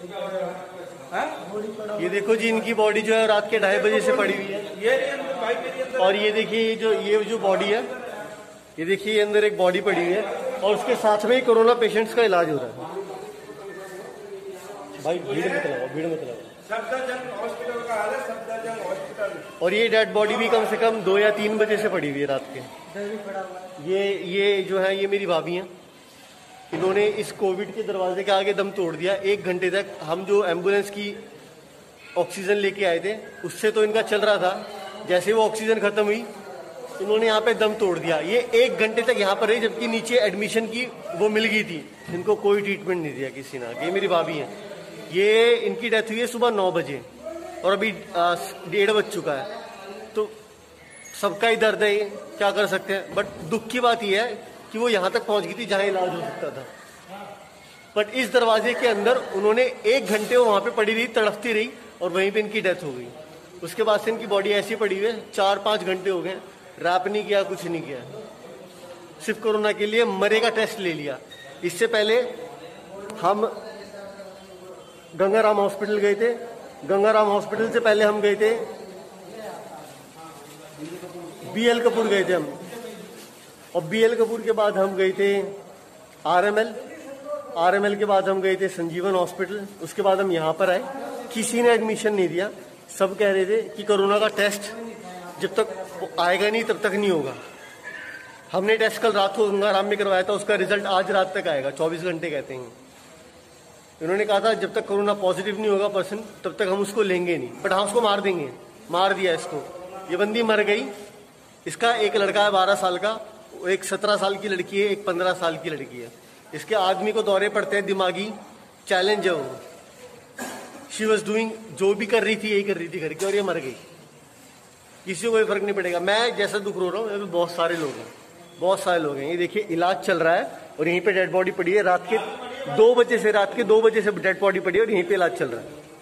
ये देखो जी, इनकी बॉडी जो है रात के 2:30 बजे से पड़ी हुई है। और ये देखिए ये जो बॉडी है, ये देखिए अंदर एक बॉडी पड़ी हुई है और उसके साथ में ही कोरोना पेशेंट्स का इलाज हो रहा है। भाई भीड़ मत लगाओ। सफदरजंग हॉस्पिटल का हाल है, सफदरजंग हॉस्पिटल। और ये डेड बॉडी भी कम से कम 2 या 3 बजे से पड़ी हुई है रात के। ये जो है ये मेरी भाभी हैं। इन्होंने इस कोविड के दरवाजे के आगे दम तोड़ दिया। 1 घंटे तक हम जो एम्बुलेंस की ऑक्सीजन लेके आए थे उससे तो इनका चल रहा था, जैसे वो ऑक्सीजन खत्म हुई इन्होंने यहाँ पे दम तोड़ दिया। ये 1 घंटे तक यहाँ पर रही, जबकि नीचे एडमिशन की वो मिल गई थी। इनको कोई ट्रीटमेंट नहीं दिया किसी ने। ये मेरी भाभी है। ये इनकी डेथ हुई है सुबह 9 बजे और अभी 1:30 बज चुका है। तो सबका ही दर्द है, क्या कर सकते हैं। बट दुख की बात यह है कि वो यहाँ तक पहुँच गई थी जहाँ इलाज हो सकता था। बट इस दरवाजे के अंदर उन्होंने 1 घंटे वहाँ पे पड़ी रही, तड़पती रही और वहीं पे इनकी डेथ हो गई। उसके बाद से इनकी बॉडी ऐसी पड़ी हुई है, 4-5 घंटे हो गए, रैप नहीं किया, कुछ नहीं किया, सिर्फ कोरोना के लिए मरे का टेस्ट ले लिया। इससे पहले हम गंगाराम हॉस्पिटल गए थे। गंगाराम हॉस्पिटल से पहले हम गए थे BL कपूर गए थे हम, और BL कपूर के बाद हम गए थे RML के बाद हम गए थे संजीवन हॉस्पिटल। उसके बाद हम यहाँ पर आए। किसी ने एडमिशन नहीं दिया। सब कह रहे थे कि कोरोना का टेस्ट जब तक आएगा नहीं तब तक नहीं होगा। हमने टेस्ट कल रात को गंगाराम में करवाया था, उसका रिजल्ट आज रात तक आएगा, 24 घंटे कहते हैं। इन्होंने कहा था जब तक कोरोना पॉजिटिव नहीं होगा पर्सन तब तक हम उसको लेंगे नहीं, बट हाँ उसको मार देंगे। मार दिया इसको। ये बंदी मर गई। इसका एक लड़का है 12 साल का, एक 17 साल की लड़की है, एक 15 साल की लड़की है। इसके आदमी को दौरे पड़ते हैं, दिमागी चैलेंज है वो। शी वॉज डूइंग, जो भी कर रही थी यही कर रही थी घर की, और ये मर गई। किसी को कोई फर्क नहीं पड़ेगा। मैं जैसा दुख रो रहा हूँ, यहाँ पे बहुत सारे लोग हैं। ये देखिए इलाज चल रहा है और यहीं पे डेड बॉडी पड़ी है। रात के 2 बजे से डेड बॉडी पड़ी है और यहीं पे इलाज चल रहा है।